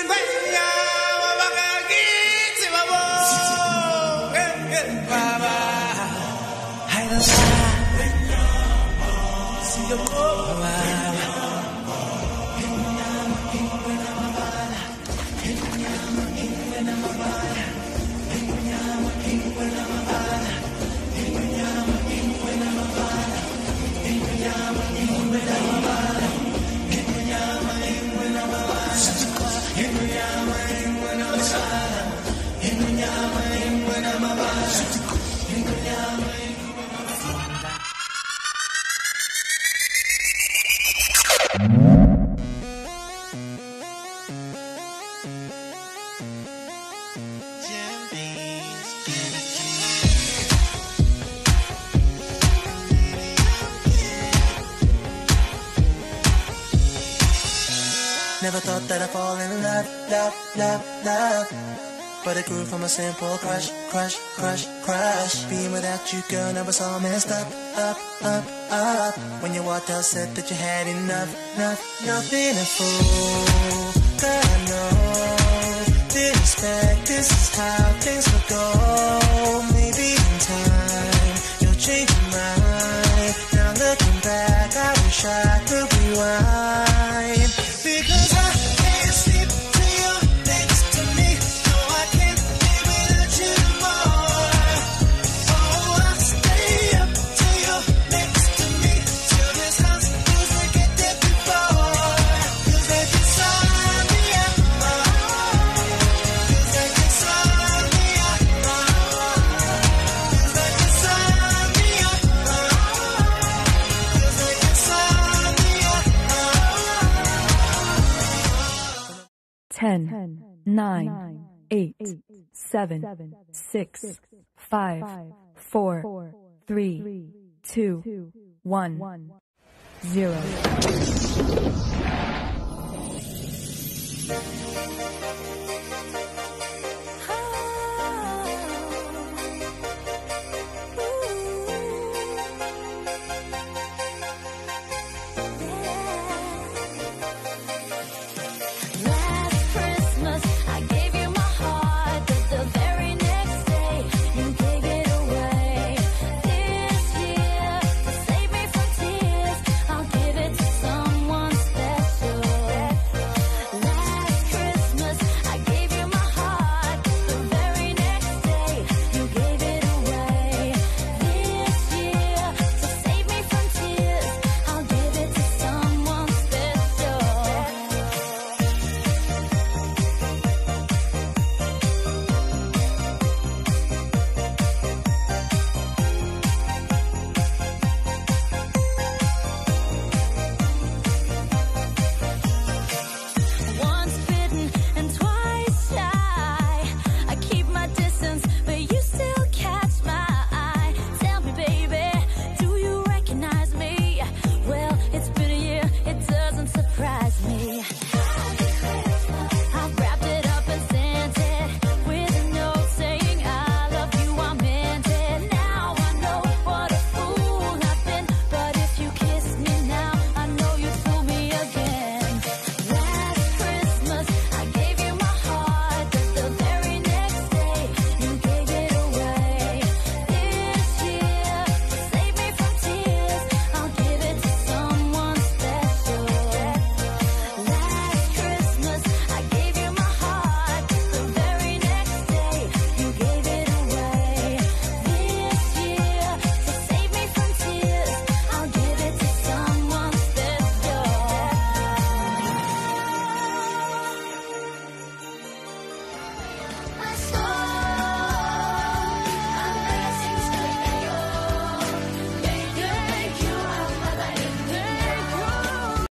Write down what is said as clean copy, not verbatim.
Never thought that I'd fall in love, love, love, love. But it grew from a simple crush, crush, crush, crush. Being without you, girl, never saw messed up, up, up, up. When you walked out, said that you had enough, enough, nothing to fool. Girl, I know, didn't expect this is how things would go. Maybe in time, you'll change your mind. Now looking back, I wish I could rewind. Because I can't sleep till you're next to me. No, I can't live without you more. Oh, I'll stay up till you're next to me. Till this house feels like it did before. Feels like it's on me, feels like it's on me, feels like it's on me, feels like it's on me. 10, 9, 8, 7, 6, 5, 4, 3, 2, 1, 0.